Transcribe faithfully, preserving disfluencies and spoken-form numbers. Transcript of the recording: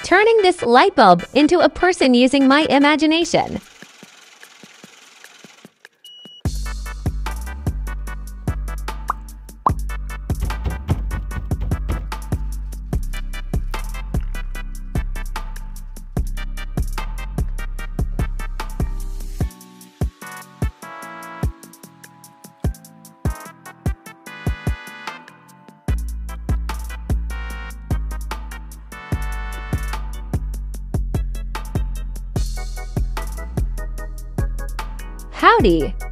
turning this light bulb into a person using my imagination. Howdy!